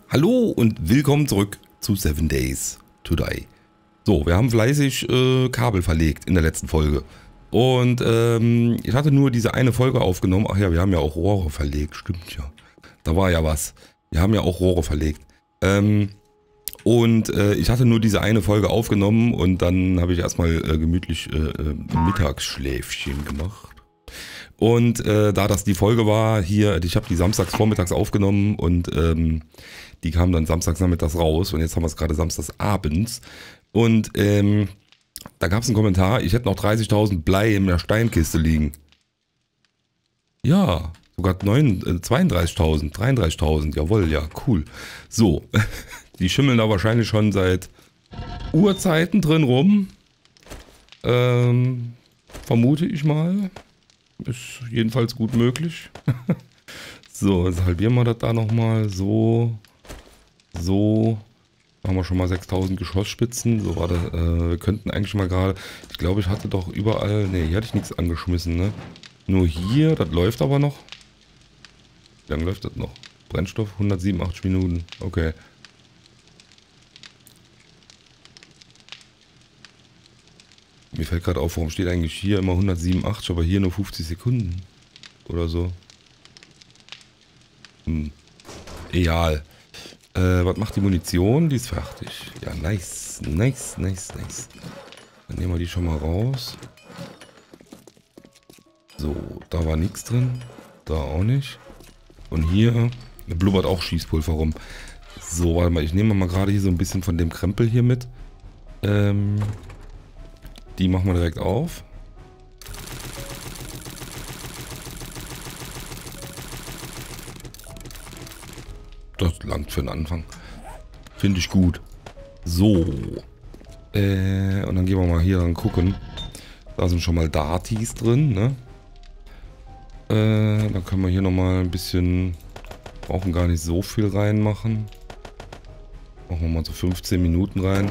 Hallo und willkommen zurück zu 7 Days to Die. So, wir haben fleißig Kabel verlegt in der letzten Folge. Und ich hatte nur diese eine Folge aufgenommen. Ach ja, wir haben ja auch Rohre verlegt, stimmt ja. Da war ja was. Wir haben ja auch Rohre verlegt. Ich hatte nur diese eine Folge aufgenommen und dann habe ich erstmal gemütlich Mittagsschläfchen gemacht. Und da das die Folge war, hier, ich habe die samstags vormittags aufgenommen und die kam dann samstags nachmittags raus und jetzt haben wir es gerade samstags abends. Und da gab es einen Kommentar, ich hätte noch 30.000 Blei in der Steinkiste liegen. Ja, sogar 32.000, 33.000, jawohl, ja, cool. So, die schimmeln da wahrscheinlich schon seit Urzeiten drin rum. Vermute ich mal. Ist jedenfalls gut möglich. So, jetzt halbieren wir das da nochmal. So. Haben wir schon mal 6.000 Geschossspitzen. So, warte, wir könnten eigentlich mal gerade... Ich glaube, ich hatte doch überall... Ne, hier hatte ich nichts angeschmissen, ne? Nur hier, das läuft aber noch. Wie lange läuft das noch? Brennstoff, 187 Minuten. Okay. Mir fällt gerade auf, warum steht eigentlich hier immer 187, aber hier nur 50 Sekunden. Oder so. Egal. Was macht die Munition? Die ist fertig. Ja, nice. Nice. Dann nehmen wir die schon mal raus. So, da war nichts drin. Da auch nicht. Und hier blubbert auch Schießpulver rum. So, warte mal. Ich nehme mal gerade hier so ein bisschen von dem Krempel hier mit. Die machen wir direkt auf. Das langt für den Anfang. Finde ich gut. So. Und dann gehen wir mal hier ran gucken. Da sind schon mal Darties drin, ne? Dann können wir hier nochmal ein bisschen... Brauchen gar nicht so viel reinmachen. Machen wir mal so 15 Minuten rein.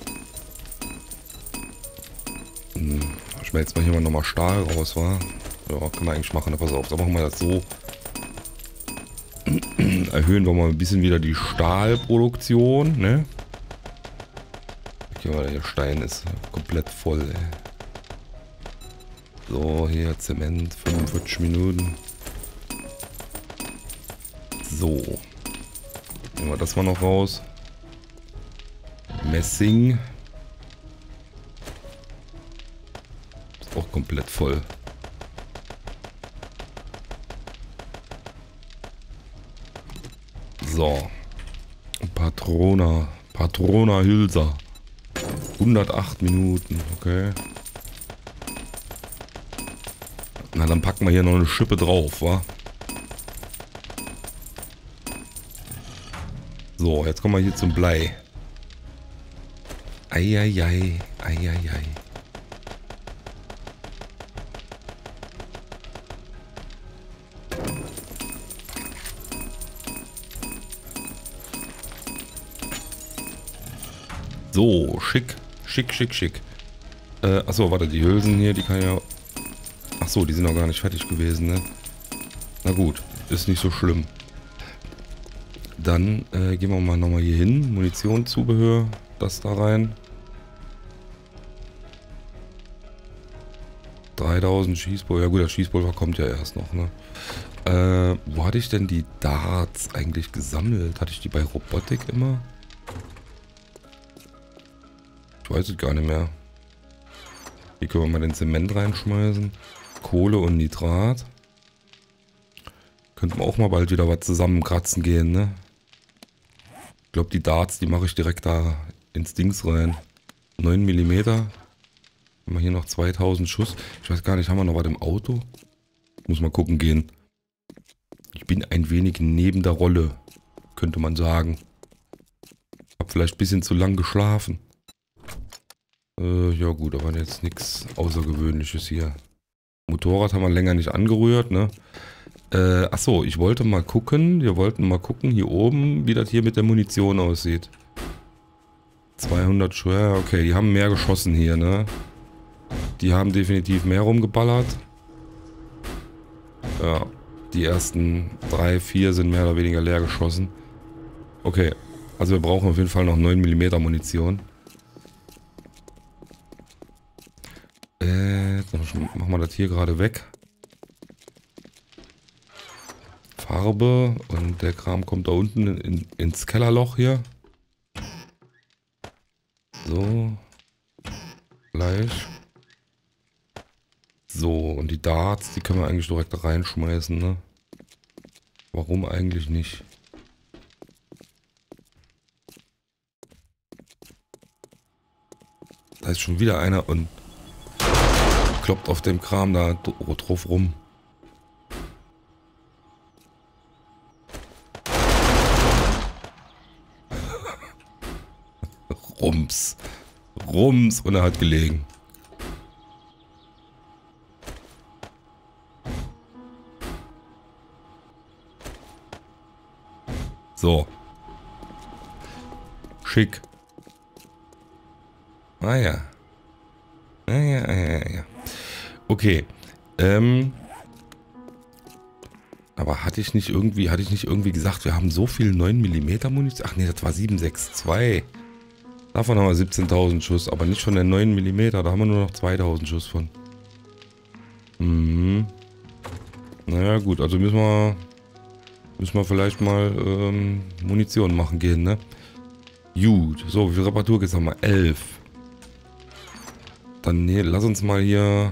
Schmelzen wir hier mal nochmal Stahl raus, wa? Ja, kann man eigentlich machen, aber pass auf, da machen wir das so. Erhöhen wir mal ein bisschen wieder die Stahlproduktion, ne? Okay, weil der Stein ist komplett voll, ey. So, hier Zement, 45 Minuten. So. Nehmen wir das mal noch raus. Messing. Ist auch komplett voll. So. Patrona Hülser. 108 Minuten, okay. Na, dann packen wir hier noch eine Schippe drauf, wa? So, jetzt kommen wir hier zum Blei. Eieiei. So, schick. Achso, warte, die Hülsen hier, die kann ja... Achso, die sind noch gar nicht fertig gewesen, ne? Na gut, ist nicht so schlimm. Dann gehen wir mal nochmal hier hin. Munition, Zubehör, das da rein. 3000 Schießpulver. Ja gut, das Schießpulver kommt ja erst noch, ne? Wo hatte ich denn die Darts eigentlich gesammelt? Hatte ich die bei Robotik immer? Ich weiß es gar nicht mehr. Hier können wir mal den Zement reinschmeißen. Kohle und Nitrat. Könnten wir auch mal bald wieder was zusammenkratzen gehen, ne? Ich glaube, die Darts, die mache ich direkt da ins Dings rein. 9 mm. Haben wir hier noch 2000 Schuss. Ich weiß gar nicht, haben wir noch was im Auto? Muss mal gucken gehen. Ich bin ein wenig neben der Rolle, könnte man sagen. Hab vielleicht ein bisschen zu lang geschlafen. Ja gut, da war jetzt nichts Außergewöhnliches hier. Motorrad haben wir länger nicht angerührt, ne? Achso, ich wollte mal gucken. Wir wollten mal gucken hier oben, wie das hier mit der Munition aussieht. 200 Schuhe, okay, die haben mehr geschossen hier, ne? Die haben definitiv mehr rumgeballert. Ja, die ersten 3, 4 sind mehr oder weniger leer geschossen. Okay, also wir brauchen auf jeden Fall noch 9 mm Munition. Machen wir das hier gerade weg. Farbe und der Kram kommt da unten ins Kellerloch hier. So. Gleich. So, und die Darts, die können wir eigentlich direkt reinschmeißen, ne? Warum eigentlich nicht? Da ist schon wieder einer und kloppt auf dem Kram da drauf rum. Rums. Rums und er hat gelegen. So. Schick. Ah ja. Ah ja, ah ja, ah ja. Okay. Aber hatte ich nicht irgendwie gesagt, wir haben so viel 9 mm Munition? Ach nee, das war 7,62. Davon haben wir 17.000 Schuss, aber nicht von der 9 mm, da haben wir nur noch 2.000 Schuss von. Mhm. Naja gut, also müssen wir vielleicht mal Munition machen gehen, ne? Gut, so, wie viel Reparatur geht's nochmal? 11. Dann nee, lass uns mal hier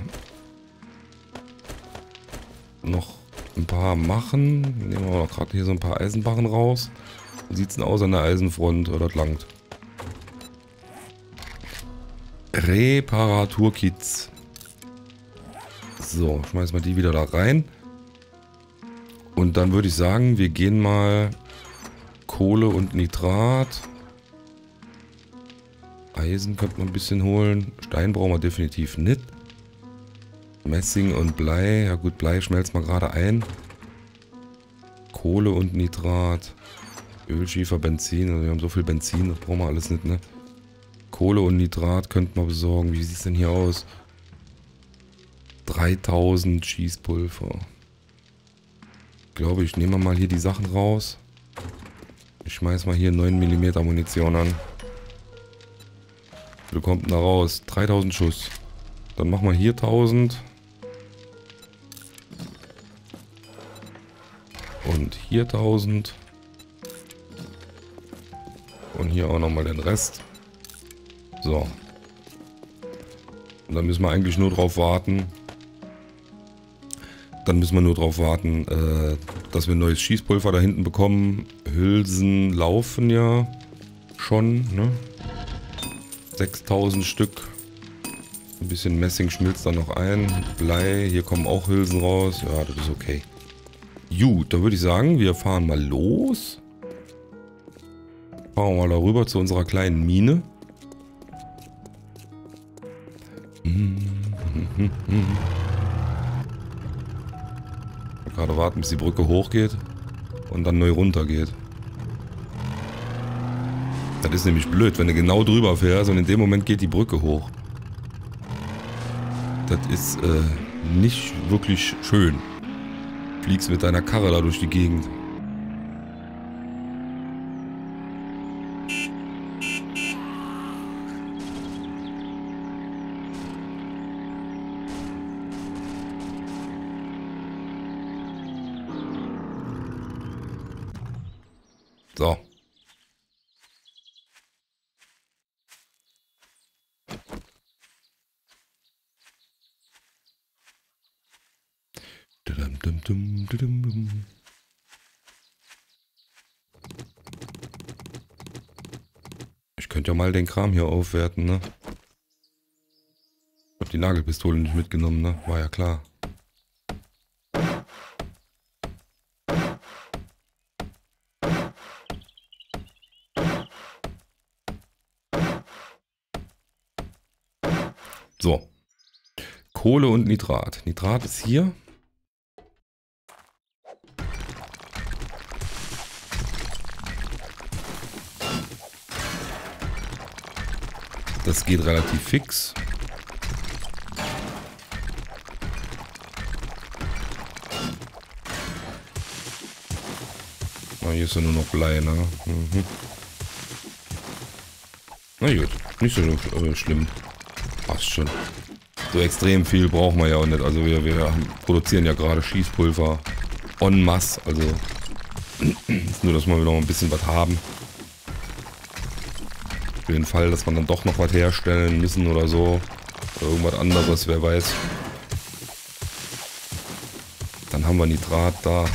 noch ein paar machen. Nehmen wir gerade hier so ein paar Eisenbarren raus. Wie sieht's denn aus an der Eisenfront? Oder das langt? Reparaturkits. So, schmeißen wir die wieder da rein. Und dann würde ich sagen, wir gehen mal Kohle und Nitrat. Eisen könnte man ein bisschen holen. Stein brauchen wir definitiv nicht. Messing und Blei. Ja gut, Blei schmelzt man gerade ein. Kohle und Nitrat. Ölschiefer, Benzin. Also wir haben so viel Benzin, das brauchen wir alles nicht, ne? Kohle und Nitrat könnten wir besorgen. Wie sieht es denn hier aus? 3000 Schießpulver. Ich glaube, ich nehme mal hier die Sachen raus. Ich schmeiß mal hier 9 mm Munition an. Wie viel kommt denn da raus? 3000 Schuss. Dann machen wir hier 1000. Und hier 1000. Und hier auch nochmal den Rest. So. Und dann müssen wir eigentlich nur drauf warten. Dass wir neues Schießpulver da hinten bekommen. Hülsen laufen ja schon, ne? 6000 Stück. Ein bisschen Messing schmilzt da noch ein. Blei, hier kommen auch Hülsen raus. Ja, das ist okay. Gut, dann würde ich sagen, wir fahren mal los. Fahren wir mal darüber zu unserer kleinen Mine. Gerade warten, bis die Brücke hochgeht und dann neu runter geht. Das ist nämlich blöd, wenn du genau drüber fährst und in dem Moment geht die Brücke hoch. Das ist nicht wirklich schön. Fliegst mit deiner Karre da durch die Gegend. So. Ich könnte ja mal den Kram hier aufwerten, ne? Ich hab die Nagelpistole nicht mitgenommen, ne? War ja klar. So. Kohle und Nitrat. Nitrat ist hier. Das geht relativ fix. hier ist ja nur noch Blei, ne? Mhm. Na gut, nicht so schlimm. Passt schon. So extrem viel brauchen wir ja auch nicht. Also wir produzieren ja gerade Schießpulver en masse. Also ist nur, dass wir wieder noch ein bisschen was haben. Für den Fall, dass wir dann doch noch was herstellen müssen oder so. Oder irgendwas anderes, wer weiß. Dann haben wir Nitrat da.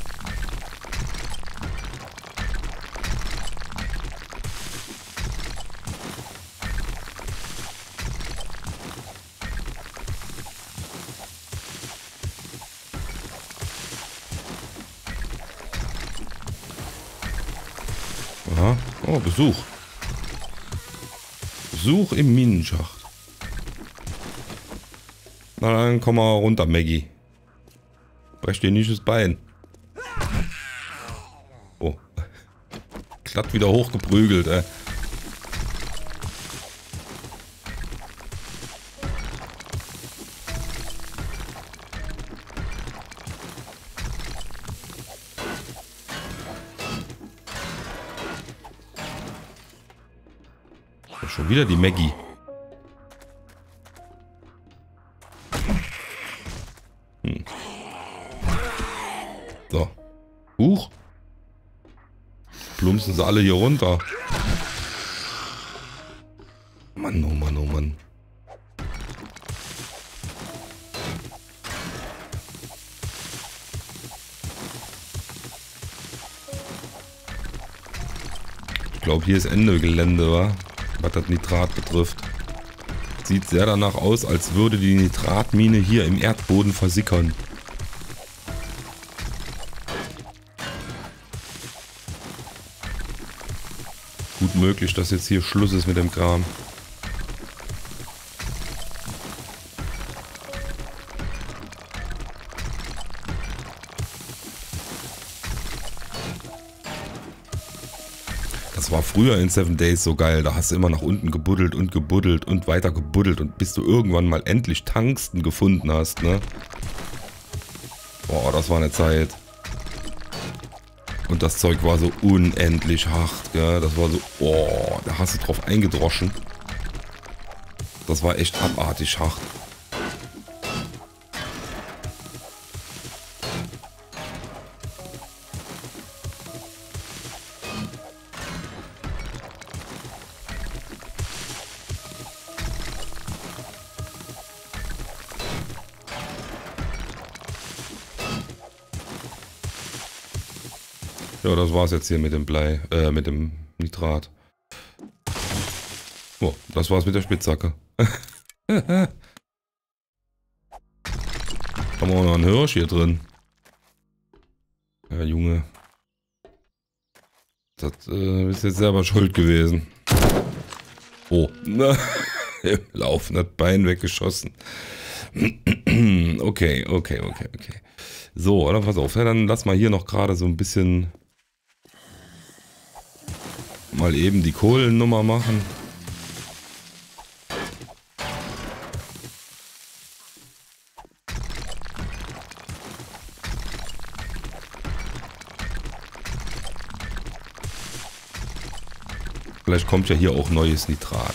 Aha. Oh, Besuch. Besuch im Minenschacht. Na dann komm mal runter, Maggie. Brech dir nicht das Bein. Oh. Glatt wieder hochgeprügelt, ey. Schon wieder die Maggie. So. Huch. Plumpsen sie alle hier runter. Mann, oh Mann, oh Mann. Ich glaube, hier ist Ende Gelände, wa? Was das Nitrat betrifft. Sieht sehr danach aus, als würde die Nitratmine hier im Erdboden versickern. Gut möglich, dass jetzt hier Schluss ist mit dem Kram. Das war früher in 7 Days so geil. Da hast du immer nach unten gebuddelt und weiter gebuddelt und bis du irgendwann mal endlich Tungsten gefunden hast, ne? Boah, das war eine Zeit. Und das Zeug war so unendlich hart, gell? Das war so, oh, da hast du drauf eingedroschen. Das war echt abartig hart. Ja, das war's jetzt hier mit dem Blei, mit dem Nitrat. Oh, das war's mit der Spitzhacke. Haben wir auch noch einen Hirsch hier drin. Ja, Junge. Das ist jetzt selber schuld gewesen. Oh, im Laufen das Bein weggeschossen. Okay. So, oder pass auf, ja, dann lass mal hier noch gerade so ein bisschen mal eben die Kohlennummer machen. Vielleicht kommt ja hier auch neues Nitrat.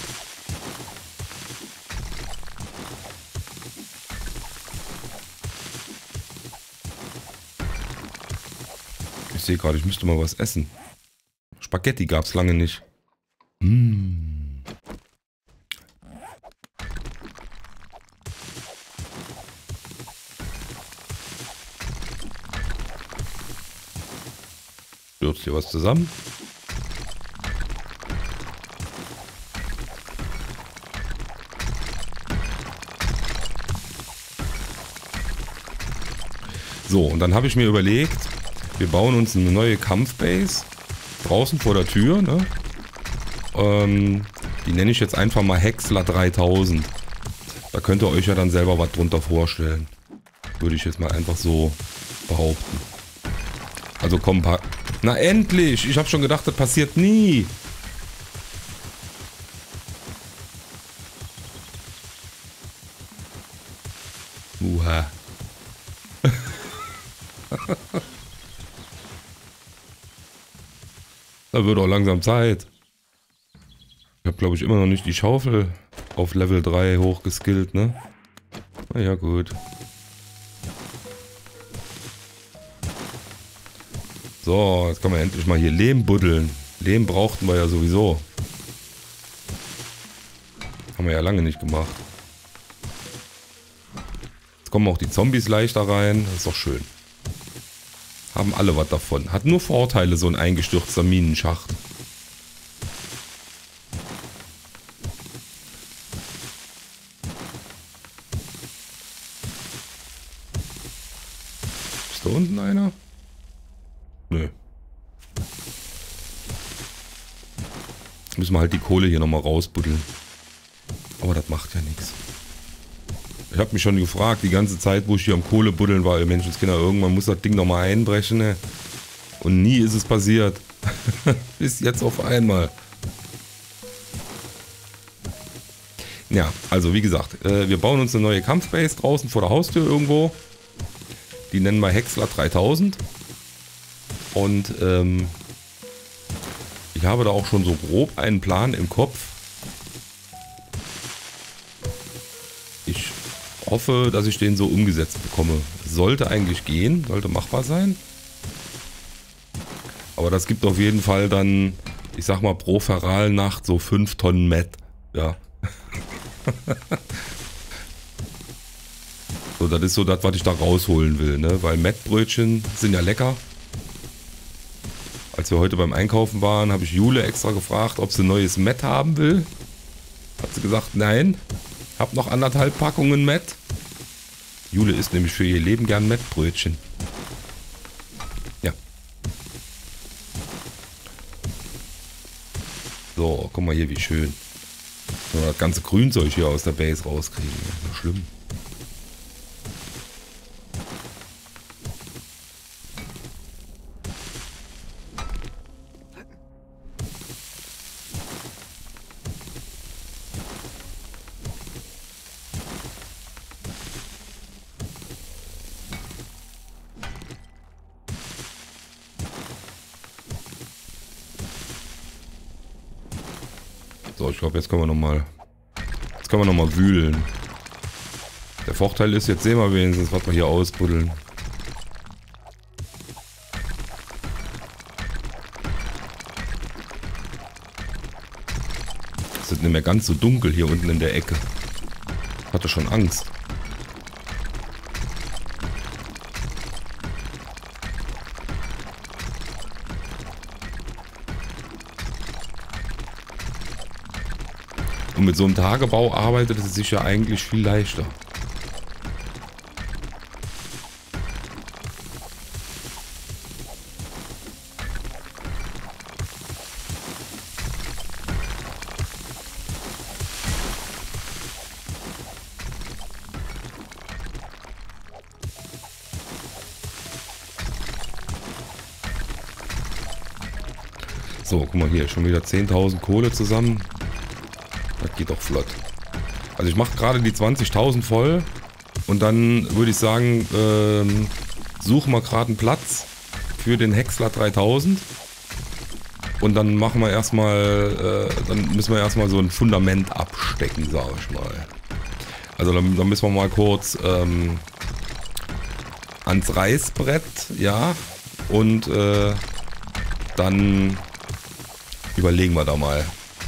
Ich sehe gerade, ich müsste mal was essen. Spaghetti gab es lange nicht. Stürzt hier was zusammen? So, und dann habe ich mir überlegt, wir bauen uns eine neue Kampfbase draußen vor der Tür, ne? Die nenne ich jetzt einfach mal Häcksler 3000. Da könnt ihr euch ja dann selber was drunter vorstellen. Würde ich jetzt mal einfach so behaupten. Also komm, na endlich! Ich habe schon gedacht, das passiert nie. Da wird auch langsam Zeit. Ich habe, glaube ich, immer noch nicht die Schaufel auf Level 3 hochgeskillt, ne? Na ja, gut. So, jetzt können wir endlich mal hier Lehm buddeln. Lehm brauchten wir ja sowieso. Haben wir ja lange nicht gemacht. Jetzt kommen auch die Zombies leichter rein. Das ist doch schön. Haben alle was davon. Hat nur Vorteile, so ein eingestürzter Minenschacht. Ist da unten einer? Nö. Jetzt müssen wir halt die Kohle hier nochmal rausbuddeln. Aber das macht ja nichts. Ich habe mich schon gefragt, die ganze Zeit, wo ich hier am Kohlebuddeln war, ihr Menschenskinder, irgendwann muss das Ding nochmal einbrechen. Ne? Und nie ist es passiert. Bis jetzt auf einmal. Ja, also wie gesagt, wir bauen uns eine neue Kampfbase draußen vor der Haustür irgendwo. Die nennen wir Häcksler 3000. Und ich habe da auch schon so grob einen Plan im Kopf. Ich hoffe, dass ich den so umgesetzt bekomme. Sollte eigentlich gehen, sollte machbar sein. Aber das gibt auf jeden Fall dann, ich sag mal, pro Feralnacht so 5 Tonnen Met. Ja. So, das ist so das, was ich da rausholen will, ne? Weil Mettbrötchen sind ja lecker. Als wir heute beim Einkaufen waren, habe ich Jule extra gefragt, ob sie neues Met haben will. Hat sie gesagt, nein. Hab noch 1,5 Packungen Met. Jule isst nämlich für ihr Leben gern Mettbrötchen. Ja. So, guck mal hier, wie schön. So, das ganze Grünzeug hier aus der Base rauskriegen. Das ist schlimm. So, ich glaube, jetzt können wir nochmal wühlen. Der Vorteil ist, jetzt sehen wir wenigstens, was wir hier ausbuddeln. Es ist nicht mehr ganz so dunkel hier unten in der Ecke. Ich hatte schon Angst. Und mit so einem Tagebau arbeitet es sich ja eigentlich viel leichter. So, guck mal hier, schon wieder 10.000 Kohle zusammen. Das geht doch flott. Also ich mache gerade die 20.000 voll und dann würde ich sagen, suchen wir gerade einen Platz für den Häcksler 3000 und dann machen wir erstmal, dann müssen wir erstmal so ein Fundament abstecken, sage ich mal. Also dann müssen wir mal kurz ans Reißbrett, ja, und dann überlegen wir da mal.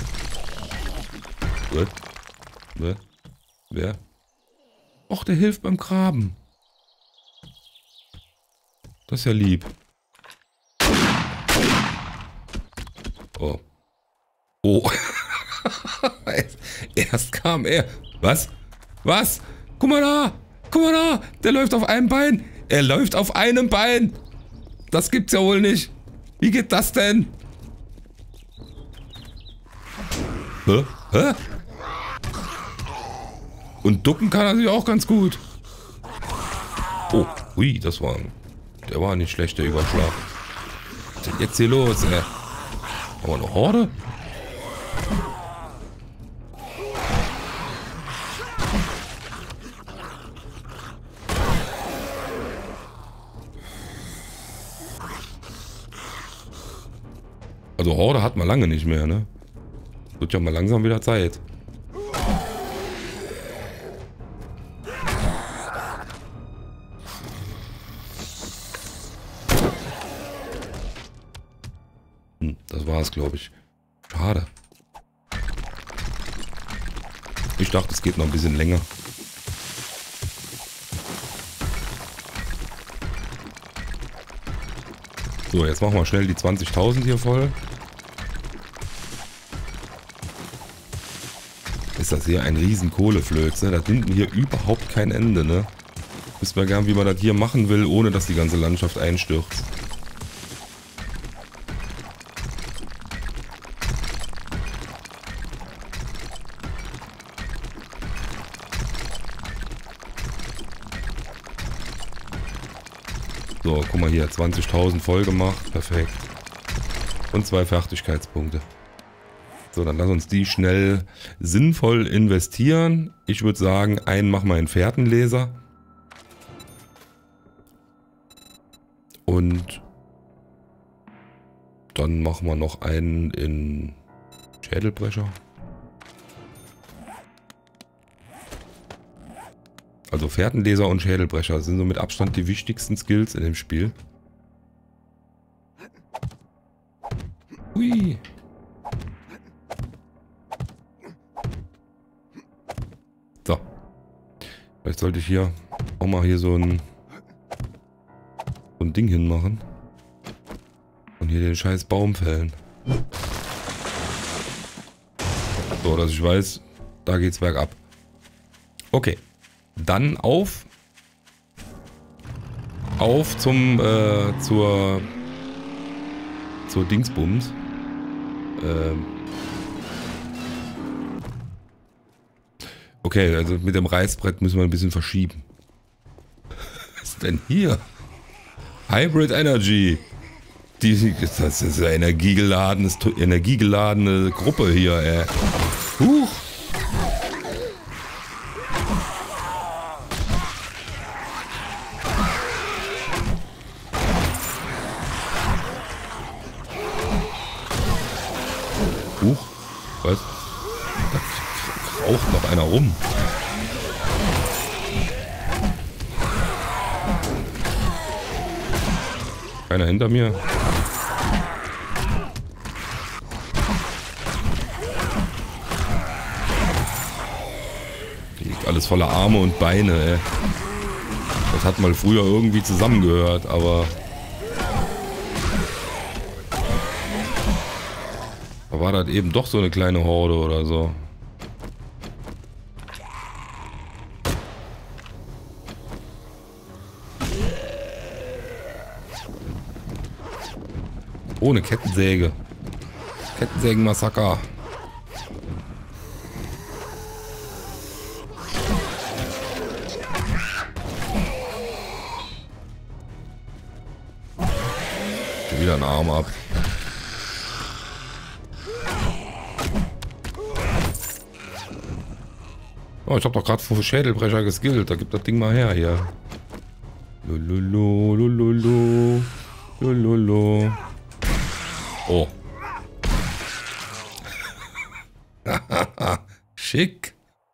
Wer? Och, der hilft beim Graben. Das ist ja lieb. Oh. Oh. Erst kam er. Was? Was? Guck mal da! Guck mal da! Der läuft auf einem Bein! Er läuft auf einem Bein! Das gibt's ja wohl nicht! Wie geht das denn? Hä? Hä? Und ducken kann er sich auch ganz gut. Oh, hui, der war nicht schlecht, der Überschlag. Was ist denn jetzt hier los, ey? Haben wir eine Horde? Also Horde hat man lange nicht mehr, ne? Wird ja mal langsam wieder Zeit. Das war's, glaube ich. Schade. Ich dachte, es geht noch ein bisschen länger. So, jetzt machen wir schnell die 20.000 hier voll. Ist das hier ein riesen Kohleflöz, ne? Das nimmt mir hier überhaupt kein Ende, ne? Wisst mir gern, wie man das hier machen will, ohne dass die ganze Landschaft einstürzt. So, guck mal hier, 20.000 voll gemacht, perfekt. Und 2 Fertigkeitspunkte. So, dann lass uns die schnell sinnvoll investieren. Ich würde sagen, einen machen wir in Fährtenleser. Und dann machen wir noch einen in Schädelbrecher. Also Fährtenleser und Schädelbrecher sind so mit Abstand die wichtigsten Skills in dem Spiel. Hui. So. Vielleicht sollte ich hier auch mal hier so ein Ding hinmachen. Und hier den scheiß Baum fällen. So, dass ich weiß, da geht's bergab. Okay. Dann auf zur Dingsbums. Okay, also mit dem Reißbrett müssen wir ein bisschen verschieben. Was ist denn hier? Hybrid Energy. Das ist eine energiegeladene Gruppe hier, ey. Huch. Was? Da raucht noch einer rum. Keiner hinter mir. Hier liegt alles voller Arme und Beine, ey. Das hat mal früher irgendwie zusammengehört, aber... war das eben doch so eine kleine Horde oder so. Ohne Kettensäge. Kettensägen-Massaker. Schon wieder ein Arm ab. Oh, ich hab doch gerade vor Schädelbrecher geskillt. Da gibt das Ding mal her hier. Lululu, lululu, lululu. Oh. Schick.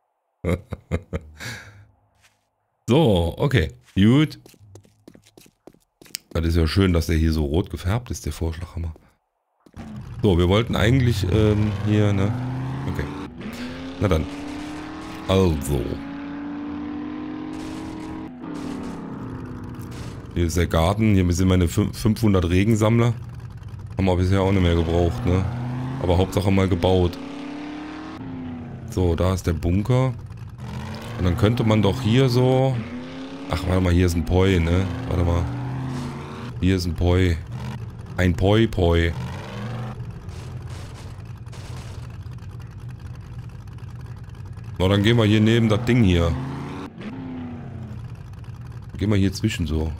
So, okay. Gut. Das ist ja schön, dass der hier so rot gefärbt ist, der Vorschlaghammer. So, wir wollten eigentlich hier, ne? Okay. Na dann. Also. Hier ist der Garten. Hier sind meine 500 Regensammler. Haben wir bisher auch nicht mehr gebraucht, ne? Aber Hauptsache mal gebaut. So, da ist der Bunker. Und dann könnte man doch hier so... Ach, warte mal, hier ist ein Poi, ne? Warte mal. Hier ist ein Poi. Ein Poi. Na, dann gehen wir hier neben das Ding hier. Gehen wir hier zwischen so.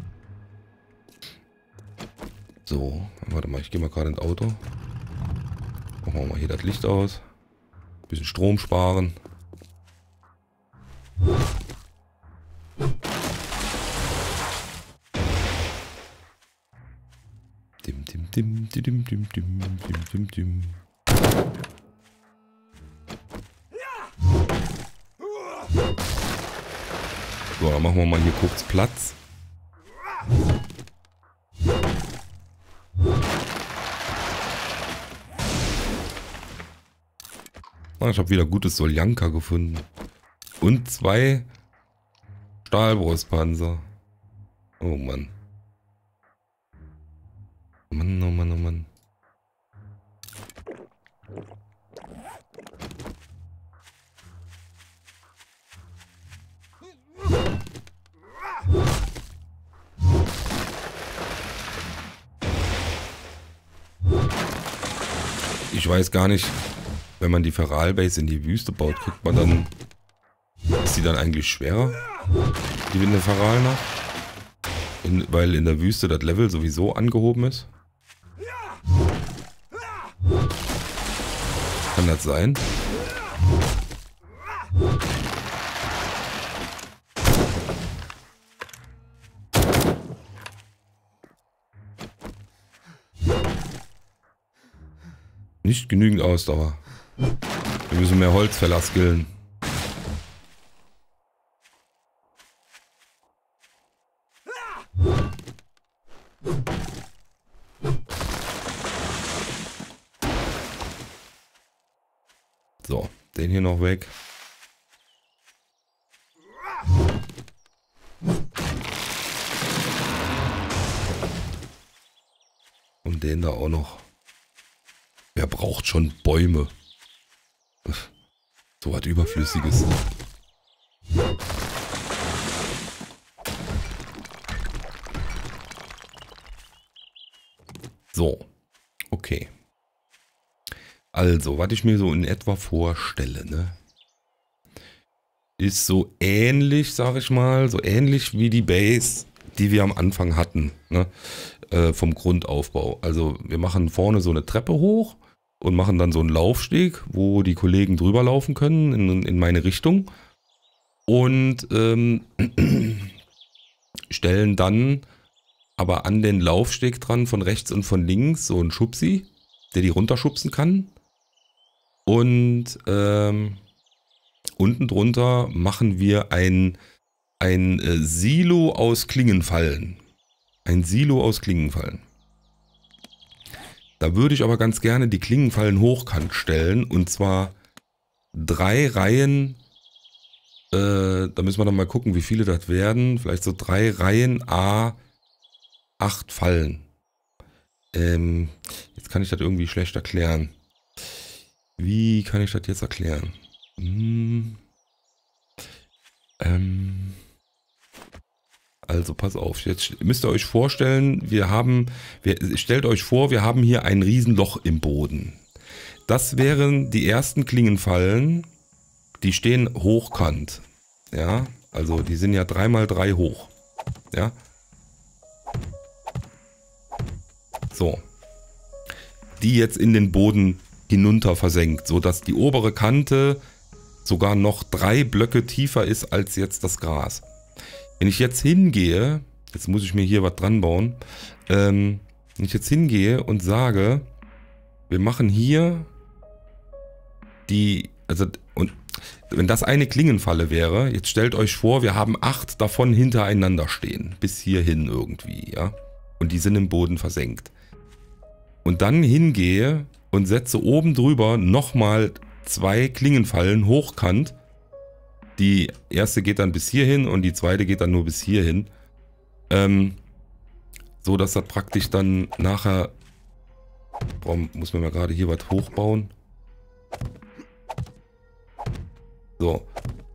So, warte mal, ich gehe mal gerade ins Auto. Machen wir mal hier das Licht aus. Bisschen Strom sparen. So, dann machen wir mal hier kurz Platz. Ah, ich habe wieder gutes Soljanka gefunden. Und 2 Stahlbrustpanzer. Oh Mann. Mann, oh Mann, oh Mann. Ich weiß gar nicht, wenn man die Feral-Base in die Wüste baut, kriegt man dann... Ist die dann eigentlich schwerer? Die Winde Feral nach? Weil in der Wüste das Level sowieso angehoben ist? Kann das sein? Nicht genügend Ausdauer. Wir müssen mehr Holzfäller skillen. So, den hier noch weg. Und den da auch noch. Wer braucht schon Bäume? So was Überflüssiges. So, okay. Also, was ich mir so in etwa vorstelle, ne? Ist so ähnlich, sag ich mal, so ähnlich wie die Base, die wir am Anfang hatten, ne? Vom Grundaufbau. Also, wir machen vorne so eine Treppe hoch und machen dann so einen Laufsteg, wo die Kollegen drüber laufen können in meine Richtung. Und stellen dann aber an den Laufsteg dran von rechts und von links so einen Schubsi, der die runterschubsen kann. Und unten drunter machen wir ein Silo aus Klingenfallen. Ein Silo aus Klingenfallen. Da würde ich aber ganz gerne die Klingenfallen hochkant stellen. Und zwar 3 Reihen. Da müssen wir dann mal gucken, wie viele das werden. Vielleicht so 3 Reihen A8 Fallen. Jetzt kann ich das irgendwie schlecht erklären. Wie kann ich das jetzt erklären? Also pass auf, jetzt müsst ihr euch vorstellen, stellt euch vor, wir haben hier ein Riesenloch im Boden. Das wären die ersten Klingenfallen, die stehen hochkant. Ja, also die sind ja 3×3 hoch. Ja. So. Die jetzt in den Boden hinunter versenkt, sodass die obere Kante sogar noch 3 Blöcke tiefer ist als jetzt das Gras. Wenn ich jetzt hingehe, jetzt muss ich mir hier was dran bauen, wenn ich jetzt hingehe und sage, wir machen hier und wenn das eine Klingenfalle wäre, jetzt stellt euch vor, wir haben 8 davon hintereinander stehen, bis hierhin irgendwie, ja, und die sind im Boden versenkt. Und dann hingehe und setze oben drüber nochmal 2 Klingenfallen hochkant. Die erste geht dann bis hierhin und die zweite geht dann nur bis hierhin. So dass das praktisch dann nachher... Warum muss man mal gerade hier was hochbauen? So.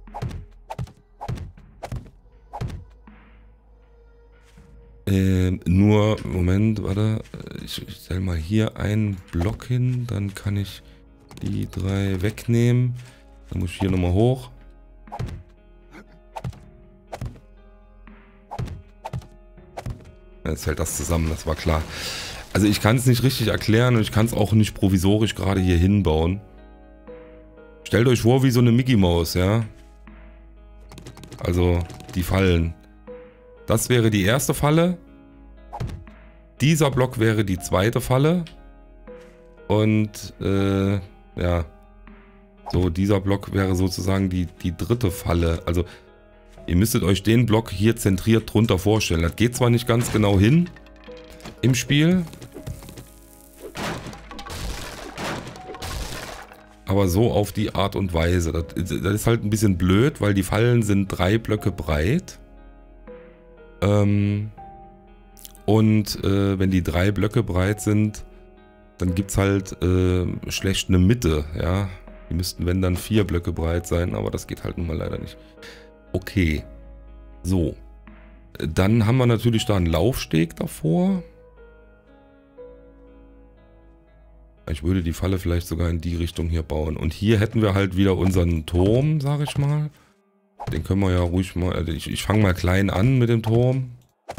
Moment, warte. Ich stelle mal hier einen Block hin, dann kann ich die 3 wegnehmen. Dann muss ich hier nochmal hoch. Jetzt hält das zusammen, das war klar. Also ich kann es nicht richtig erklären und ich kann es auch nicht provisorisch gerade hier hinbauen. Stellt euch vor wie so eine Mickey Maus, ja. Also die Fallen. Das wäre die erste Falle. dieser Block wäre die zweite Falle. Und ja, so dieser Block wäre sozusagen die dritte Falle. Also ihr müsstet euch den Block hier zentriert drunter vorstellen. Das geht zwar nicht ganz genau hin im Spiel, aber so auf die Art und Weise. Das ist halt ein bisschen blöd, weil die Fallen sind 3 Blöcke breit. Und wenn die 3 Blöcke breit sind, dann gibt es halt schlecht eine Mitte. Ja? Die müssten, wenn dann 4 Blöcke breit sein, aber das geht halt nun mal leider nicht. Okay, so. Dann haben wir natürlich da einen Laufsteg davor. Ich würde die Falle vielleicht sogar in die Richtung hier bauen. Und hier hätten wir halt wieder unseren Turm, sag ich mal. Den können wir ja ruhig mal... Also ich fange mal klein an mit dem Turm.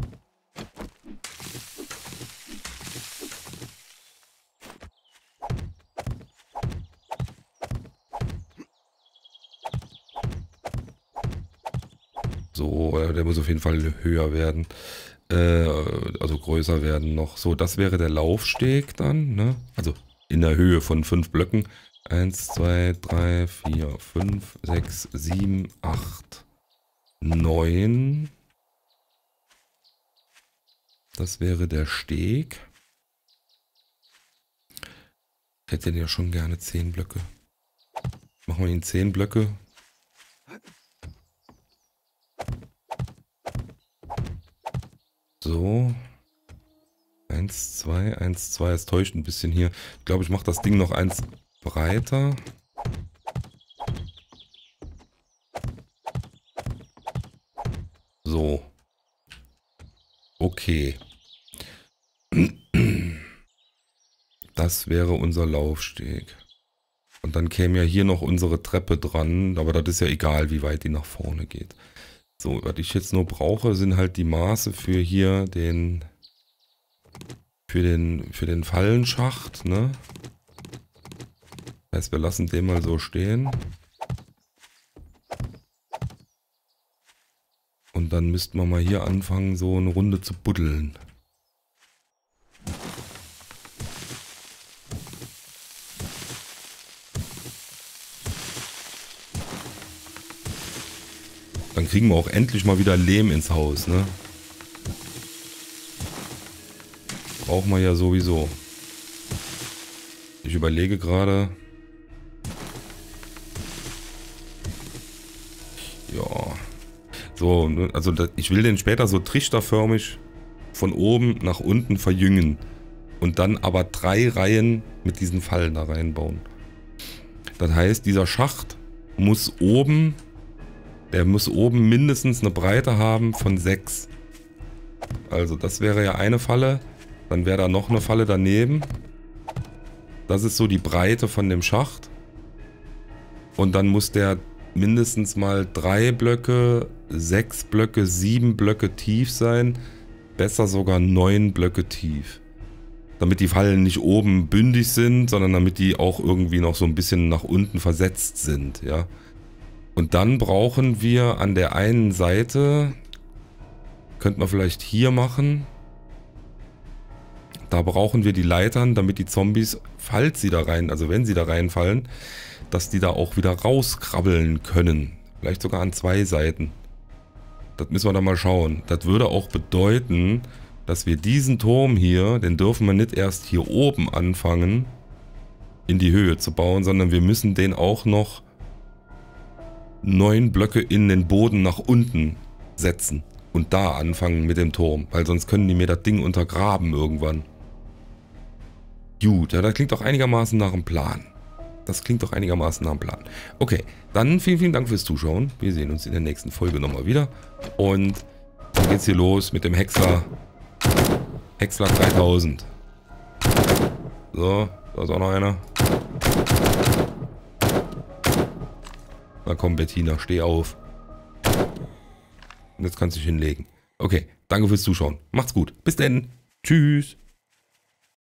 So, der muss auf jeden Fall höher werden. Also größer werden noch. So, das wäre der Laufsteg dann, ne? Also in der Höhe von 5 Blöcken. 1, 2, 3, 4, 5, 6, 7, 8, 9. Das wäre der Steg. Ich hätte ja schon gerne 10 Blöcke. Machen wir ihn 10 Blöcke. So. 1, 2, 1, 2. Es täuscht ein bisschen hier. Ich glaube, ich mache das Ding noch eins breiter. So. Okay. Das wäre unser Laufsteg. Und dann käme ja hier noch unsere Treppe dran. Aber das ist ja egal, wie weit die nach vorne geht. So, was ich jetzt nur brauche, sind halt die Maße für hier den... Für den Fallenschacht, ne? Das heißt, wir lassen den mal so stehen. Und dann müssten wir mal hier anfangen, so eine Runde zu buddeln. Dann kriegen wir auch endlich mal wieder Lehm ins Haus, ne? Brauchen wir ja sowieso. Ich überlege gerade. Ja. So, also ich will den später so trichterförmig von oben nach unten verjüngen. Und dann aber 3 Reihen mit diesen Fallen da reinbauen. Das heißt, dieser Schacht muss oben, der muss oben mindestens eine Breite haben von 6. Also das wäre ja eine Falle. Dann wäre da noch eine Falle daneben. Das ist so die Breite von dem Schacht. Und dann muss der mindestens mal 3 Blöcke, 6 Blöcke, 7 Blöcke tief sein. Besser sogar 9 Blöcke tief. Damit die Fallen nicht oben bündig sind, sondern damit die auch irgendwie noch so ein bisschen nach unten versetzt sind. Ja. Und dann brauchen wir an der einen Seite, könnte man vielleicht hier machen. Da brauchen wir die Leitern, damit die Zombies, falls sie da rein, also wenn sie da reinfallen, dass die da auch wieder rauskrabbeln können. Vielleicht sogar an 2 Seiten. Das müssen wir dann mal schauen. Das würde auch bedeuten, dass wir diesen Turm hier, den dürfen wir nicht erst hier oben anfangen, in die Höhe zu bauen, sondern wir müssen den auch noch 9 Blöcke in den Boden nach unten setzen. Und da anfangen mit dem Turm, weil sonst können die mir das Ding untergraben irgendwann. Gut, ja, das klingt doch einigermaßen nach einem Plan. Das klingt doch einigermaßen nach einem Plan. Okay, dann vielen, vielen Dank fürs Zuschauen. Wir sehen uns in der nächsten Folge nochmal wieder. Und dann geht's hier los mit dem Häcksler. Häcksler 3000. So, da ist auch noch einer. Na komm, Bettina, steh auf. Und jetzt kannst du dich hinlegen. Okay, danke fürs Zuschauen. Macht's gut. Bis denn. Tschüss.